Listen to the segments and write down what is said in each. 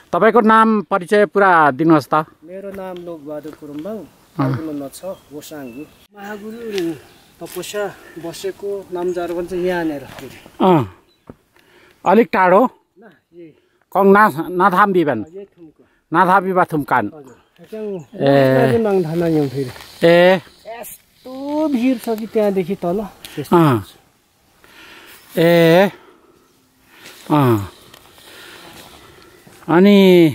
तपाईको नाम परिचय पुरा दिनुहोस् त। मेरो नाम लोकबहादुर कुरुम्बाङ फाल्गुनन्दा 6 गोसाङ्गु। महागुरु तपस्या बसेको नामजारवन चाहिँ यहाँनेर अलिक टाढो ना यही कङ्ना नाथाम्बिबन यही थुमको नाथाबिबा थुमकान ए नाङ थाना यौ फेरि ए यस्तो भिड छ कि त्यहाँदेखि तल ए अनि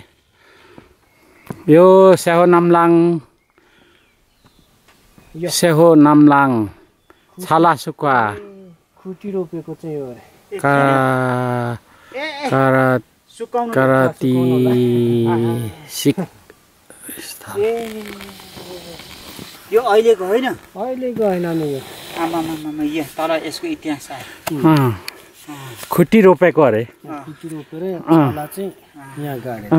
यो सेहोनामलाङ छाला सुक्वा खुटी रोपेको चाहिँ हो अरे कराती सिक यो अहिलेको होइन अहिलेको होइन नि यो आमामामा यो तर यसको इतिहास खुट्टी रोपेको अरे खुट्टी रोपेर छाला चाहिँ यहाँ गाडे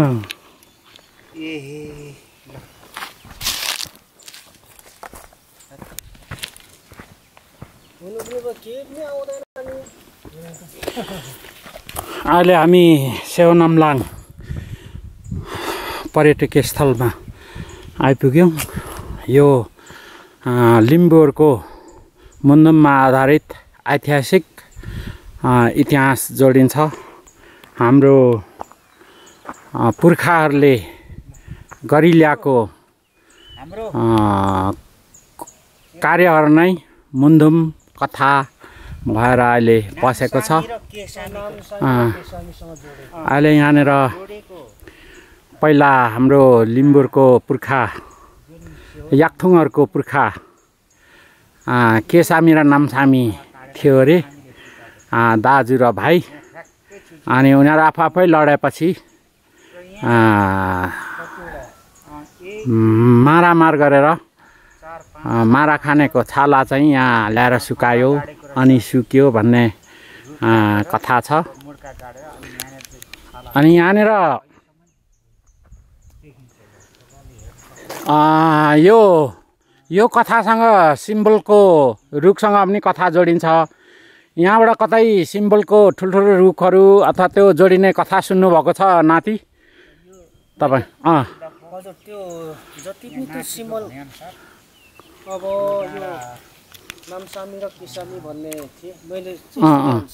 ए अहिले हामी सेहोनामलाङ पर्यटकीय स्थलमा आइपुग्यौँ। यो लिम्बूहरूको मुन्दुममा आधारित ऐतिहासिक इतिहास जोडिन्छ। हाम्रो पुर्खाहरूले गरिल्याएको कार्यहरू नै मुन्दुम कथा भएर अहिले बसेको छ। अहिले यहाँनिर पहिला हाम्रो लिम्बूरको पुर्खा याक्थुङहरूको पुर्खा केसामी र नामसामी थियो अरे दाजु र भाइ। अनि उनीहरू आफै लडेपछि मारामार गरेर मारा खानेको छाला चाहिँ यहाँ ल्याएर सुकायो अनि सुक्यो भन्ने कथा छ। अनि यहाँनिर यो कथासँग सिम्बलको रुखसँग पनि कथा जोडिन्छ। यहाँबाट कतै सिम्बलको ठुल्ठुलो रुखहरू अथवा त्यो जोडिने कथा सुन्नुभएको छ नाति तपाईँ? हजुर त्यो जति पनि त्यो सिम्बल अब यो नामसामी र किसामी भन्ने थिए मैले त्यहाँबाट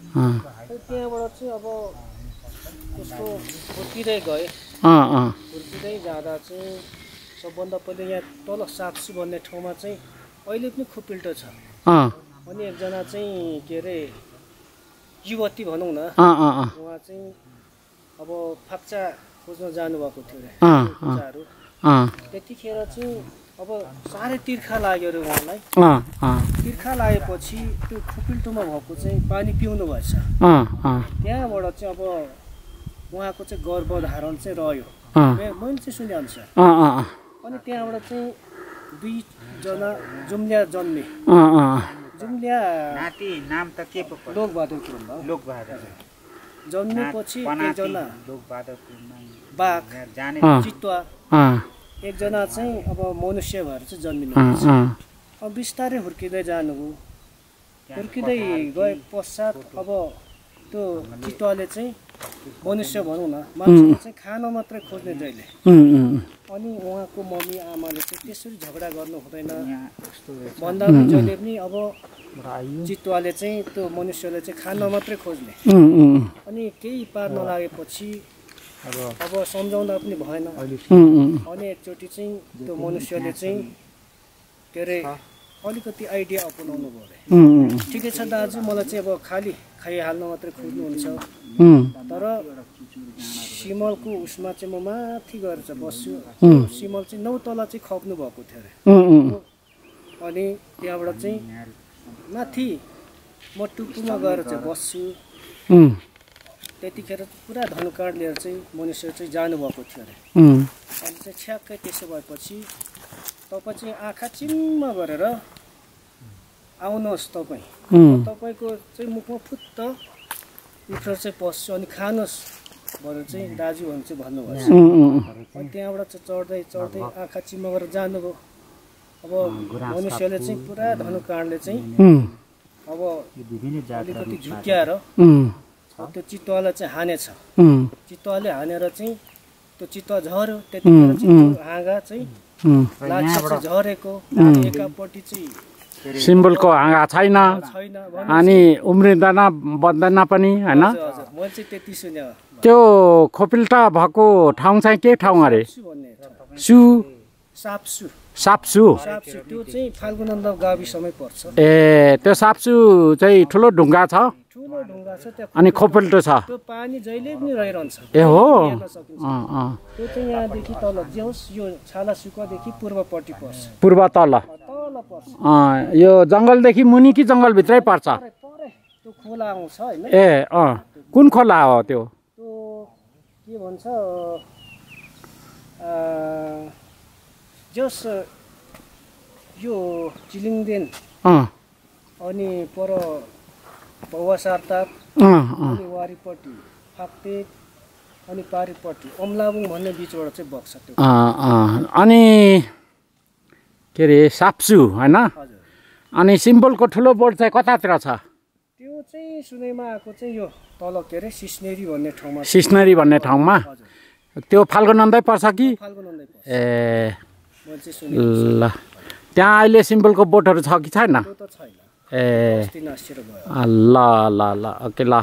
चाहिँ अब उसको हुर्किँदै गएँ। हुर्किँदै जाँदा चाहिँ सबभन्दा पहिले यहाँ तल साक्सु भन्ने ठाउँमा चाहिँ अहिले पनि खुपिल्टो छ। अनि एकजना चाहिँ के अरे युवती भनौँ न उहाँ चाहिँ अब फाक्चा खोज्न जानुभएको थियो अरे पूजाहरू। त्यतिखेर चाहिँ अब साह्रै तिर्खा लाग्यो अरे उहाँलाई। तिर्खा लागेपछि त्यो खुपिल्टोमा भएको चाहिँ पानी पिउनु भएछ। त्यहाँबाट चाहिँ अब उहाँको चाहिँ गर्भधारण चाहिँ रह्यो मैले चाहिँ सुने अनुसार। अनि त्यहाँबाट चाहिँ 2 जना जुम्ल्या जन्मे। जुम्ल्या नाम त के पो लोकबहादुर कुरुम्बा जन्मेपछि एकजना बाघ चितुवा एकजना चाहिँ अब मनुष्य भएर चाहिँ जन्मिनु भएछ। अब बिस्तारै हुर्किँदै जानुभयो। हुर्किँदै गए पश्चात अब त्यो चितुवाले चाहिँ मनुष्य भनौँ न मान्छेले चाहिँ खाना मात्रै खोज्ने जहिले। अनि उहाँको मम्मी आमाले चाहिँ त्यसरी झगडा गर्नु हुँदैन भन्दा पनि जहिले पनि अब चितुवाले चाहिँ त्यो मनुष्यले चाहिँ खाना मात्रै खोज्ने। अनि केही पार नलागेपछि अब सम्झाउँदा पनि भएन। अनि एकचोटि चाहिँ त्यो मनुष्यले चाहिँ के अरे अलिकति आइडिया अपनाउनु भयो अरे। ठिकै छ दाजु मलाई चाहिँ अब खाली खाइहाल्न मात्रै खोज्नुहुन्छ तर सिमलको उसमा चाहिँ म माथि गएर चाहिँ बस्छु। सिमल चाहिँ 9 तला चाहिँ खप्नु भएको थियो अरे। अनि त्यहाँबाट चाहिँ माथि म टुप्पोमा गएर चाहिँ बस्छु। त्यतिखेर पुरा धनुकाँड लिएर चाहिँ मनुष्य चाहिँ जानुभएको थियो अरे। अनि चाहिँ छ्याक्कै त्यसो भएपछि तपाईँ चाहिँ आँखा चिम्म गरेर आउनुहोस् तपाईँ। तपाईँको चाहिँ मुखमा फुत्त उठेर चाहिँ पस्छु अनि खानुहोस् भनेर चाहिँ दाजुहरू चाहिँ भन्नुभएको छ। अनि त्यहाँबाट चाहिँ चढ्दै चढ्दै आँखा चिम्म गरेर जानुभयो। अब मनुष्यले चाहिँ पुरा धनुकाँडले चाहिँ अब अलिकति झुक्क्याएर त्यो चितुवालाई चाहिँ हानेछ चितुवाले हानेर चाहिँ त्यो चितुवा झर्यो त्यतिखेर चाहिँ त्यो हाँगा चाहिँ लाठी झरेको एकापट्टि चाहिँ सिम्बलको हाँगा छैन अनि उम्रिँदैन बन्दैन पनि हैन मैले चाहिँ त्यति सुने त्यो खोपिल्टा भएको ठाउँ चाहिँ के ठाउँ अरे सु साप्सु साप्सु त्यो चाहिँ फाल्गुनन्द गाविसमै पर्छ ए त्यो साप्सु चाहिँ ठुलो ढुङ्गा छ ठुलो ढुङ्गा छ त्यहाँ अनि खोपिल्टो छ त्यो पानी जहिले पनि रहिरहन्छ ए हो त्यो चाहिँ यहाँदेखि तल जेहोस् यो छाला सुकादेखि पूर्वपट्टि पर्छ पूर्व तल पर्छ यो जङ्गलदेखि मुनि कि जङ्गलभित्रै पर्छ त्यो खोला आउँछ हैन ए कुन खोला हो त्यो के भन्छ जस यो चिलिङदेन अनि पर पौवासारताप अनि वारीपट्टि फाक्तेक अनि पारीपट्टि अमलाबुङ भन्ने बिचबाट चाहिँ बग्छ त्यो अनि के अरे साप्सु हैन अनि सिम्बलको ठुलो बोर्ड चाहिँ कतातिर छ त्यो चाहिँ सुनैमा आएको चाहिँ यो तल के अरे सिस्नेरी भन्ने ठाउँमा सिस्नेरी भन्ने ठाउँमा त्यो फाल्गुनन्दै पर्छ कि फाल्गुनन्दै पर्छ ए ल त्यहाँ अहिले सिम्बलको बोटहरू छ कि छैन ए ल ल ल ओके ल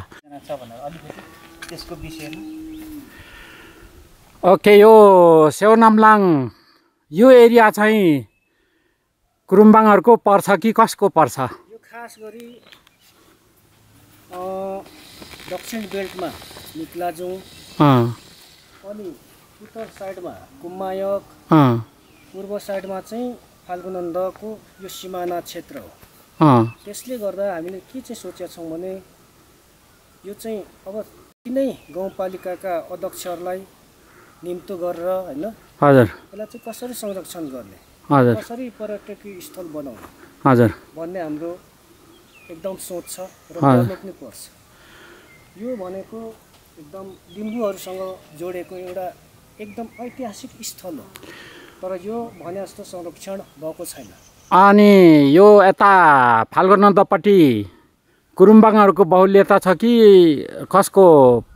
ओके यो सेहनामलाङ यो एरिया चाहिँ कुरुम्बाङहरूको पर्छ कि कसको पर्छ यो खास गरी दक्षिण बेल्टमा निक्लाजुङ अनि उत्तर साइडमा कुम्मायक पूर्व साइडमा चाहिँ फाल्गुनन्दको यो सिमाना क्षेत्र हो त्यसले गर्दा हामीले के चाहिँ सोचेका छौँ भने यो चाहिँ अब तिनै गाउँपालिकाका अध्यक्षहरूलाई निम्तो गरेर हैन हजुर यसलाई चाहिँ कसरी संरक्षण गर्ने हजुर कसरी पर्यटकीय स्थल बनाउने हजुर भन्ने हाम्रो एकदम सोच छ र गर्नु पनि पर्छ यो भनेको एकदम लिम्बूहरूसँग जोडेको एउटा एकदम ऐतिहासिक स्थल हो तर यो भने जस्तो संरक्षण भएको छैन अनि यो यता फाल्गुनन्दपट्टि कुरुम्बाङहरूको बाहुल्यता छ कि कसको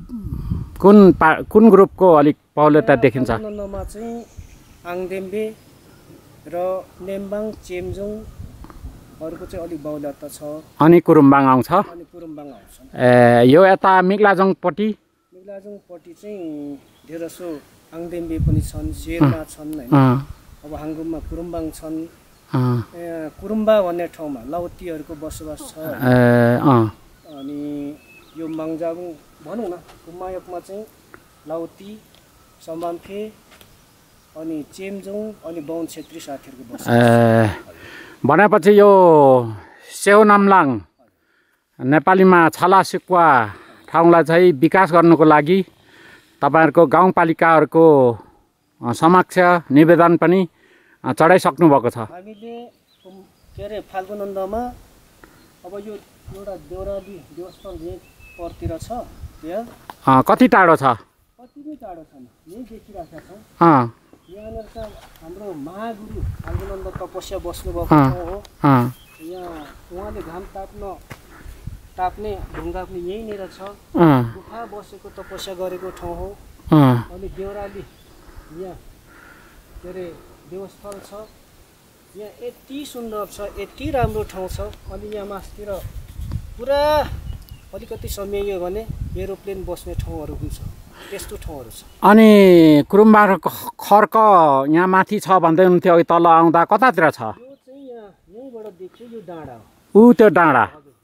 कुन ग्रुपको अलिक बाहुल्यता देखिन्छ फाल्गुनन्दमा चाहिँ आङदेम्बे र नेम्बाङ चेम्जोङहरूको चाहिँ अलिक बाहुल्यता छ अनि कुरुम्बाङ आउँछ अनि कुरुम्बाङ आउँछ ए यो यता मिग्लाजङपट्टि चाहिँ धेरैसो आङदेम्बे पनि छन् शेर्पा छन् हैन अब हाङगुममा कुरुम्बाङ छन् कुरुम्बा भन्ने ठाउँमा लाउतीहरूको बसोबास छ अनि यो माङजाबुङ भनौँ न कुम्मायकमा चाहिँ लाउती सम्बाम्फे अनि चेम्जोङ अनि बाहुन छेत्री साथीहरूको बसोबास भनेपछि यो सेहनामलाङ नेपालीमा छाला सुक्वा ठाउँलाई चाहिँ विकास गर्नुको लागि तपाईहरुको गाउँपालिकाहरूको समक्ष निवेदन पनि चढाइसक्नु भएको छ हामीले के अरे फाल्गुनन्दमा अब यो एउटा देउराली देवस्थल यही परतिर छ त्यहाँ कति टाढो छ कति नै टाढो छैन यही देखिराखेका छौँ यहाँनिर चाहिँ हाम्रो महागुरु फाल्गुनन्द तपस्या बस्नुभएको ठाउँ हो यहाँ उहाँले घाम ताप्ने ढुङ्गा पनि यहीँनिर छ गुफा बसेको तपस्या गरेको ठाउँ हो अनि देउराली यहाँ के अरे देवस्थल छ यहाँ यति सुन्दर छ यति राम्रो ठाउँ छ अनि यहाँ मासतिर पुरा अलिकति समय हो भने एरोप्लेन बस्ने ठाउँहरू पनि छ त्यस्तो ठाउँहरू छ अनि कुरुम्बाङको खर्क यहाँ माथि छ भन्दै हुन्थ्यो अघि तल आउँदा कतातिर छ यो चाहिँ यहीँबाट देखियो यो डाँडा हो त्यो डाँडा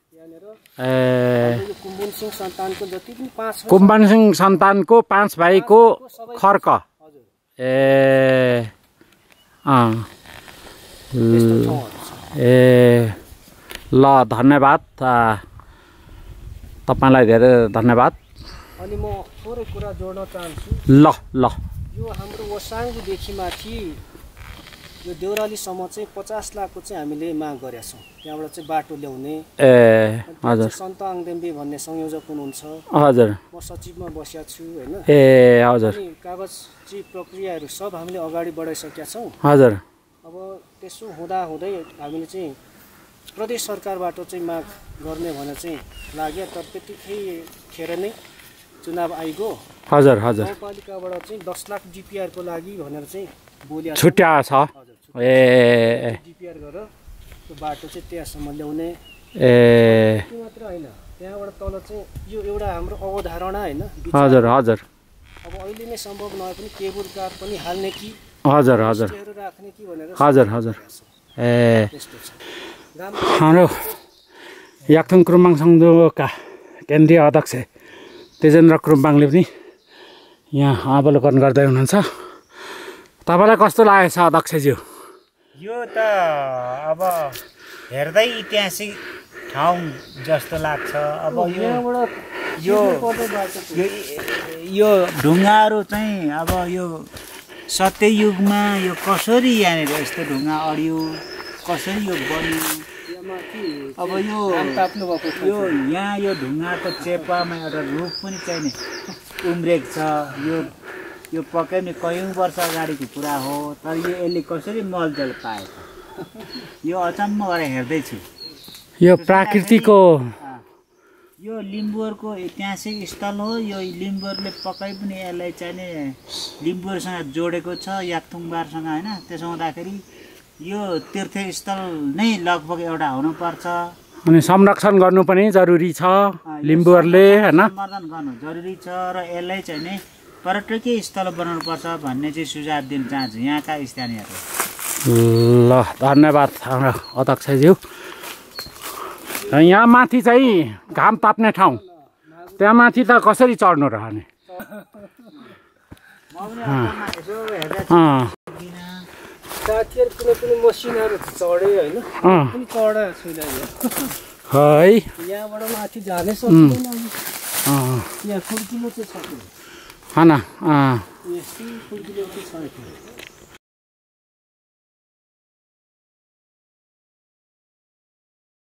ए कुम्बन सिंह सन्तानको जति पनि 5 कुम्बन सिंह सन्तानको 5 भाइको खर्क ए ल धन्यवाद तपाईलाई धेरै धन्यवाद अनि म थोरै कुरा जोड्न चाहन्छु ल यो हाम्रो वसाङदेखि माथि यो देउरालीसम्म चाहिँ 50 लाखको चाहिँ हामीले माग गरेका छौँ त्यहाँबाट चाहिँ बाटो ल्याउने ए हजुर सन्त आङदेम्बे भन्ने संयोजक हुनुहुन्छ हजुर म सचिवमा बसेको छु हैन ए हजुर अनि कागजी प्रक्रियाहरू सब हामीले अगाडि बढाइसकेका छौँ हजुर अब त्यसो हुँदै हामीले चाहिँ प्रदेश सरकारबाट चाहिँ माग गर्ने भनेर चाहिँ लाग्यो तर त्यतिकै खेर नै चुनाव आइगयो हजुर हजुर गाउँपालिकाबाट चाहिँ 10 लाख डिपिआर को लागि भनेर चाहिँ बोली छुट्या छ ए डिपिआर गरेर त्यो बाटो चाहिँ त्यहाँसम्म ल्याउने त्यो मात्र हैन त्यहाँबाट तल चाहिँ यो एउटा हाम्रो अवधारणा हैन हजुर हजुर अब अहिले नै सम्भव नभए पनि केबल कार पनि हाल्ने कि हजुर हजुर राख्ने कि भनेर हजुर हजुर ए त्यस्तो छ हाम्रो याक्थुङ क्रुम्बाङ सङ्घका केन्द्रीय अध्यक्ष तेजेन्द्र क्रुम्बाङले पनि यहाँ अवलोकन गर्दै हुनुहुन्छ तपाईँलाई कस्तो लागेको छ अध्यक्षज्यू यो त अब हेर्दै ऐतिहासिक ठाउँ जस्तो लाग्छ अब यो ढुङ्गाहरू चाहिँ अब यो सत्ययुगमा यो कसरी यहाँनिर यस्तो ढुङ्गा अडियो कसरी यो बन्यो अब यो यहाँ यो ढुङ्गाको चेपामा एउटा रुख पनि चाहिने उम्रेको छ यो पक्कै पनि कयौँ वर्ष अगाडिको कुरा हो तर यो यसले कसरी मलजल पाएको यो अचम्म गरेर हेर्दैछु यो प्राकृतिकको यो लिम्बुहरूको ऐतिहासिक स्थल हो यो लिम्बुहरूले पक्कै पनि यसलाई चाहिने लिम्बुहरूसँग जोडेको छ याक्थुङबारसँग होइन त्यसो हुँदाखेरि यो तीर्थस्थल नै लगभग एउटा हुनुपर्छ अनि संरक्षण गर्नु पनि जरुरी छ लिम्बुहरूले होइन संवर्धन गर्नु जरुरी छ र यसलाई चाहिँ नि पर्यटकीय स्थल बनाउनुपर्छ भन्ने चाहिँ सुझाव दिन चाहन्छु यहाँका स्थानीयहरू ल धन्यवाद हाम्रो अध्यक्षज्यू यहाँ माथि चाहिँ घाम ताप्ने ठाउँ त्यहाँ माथि त कसरी चढ्नु रहने साथीहरू कुनै मसिनहरू चढे होइन पनि चढा छैन है यहाँबाट माथि जानै सक्दैन यहाँ फुर्किलो चाहिँ छ होइन यस्तो फुर्किलो चाहिँ छ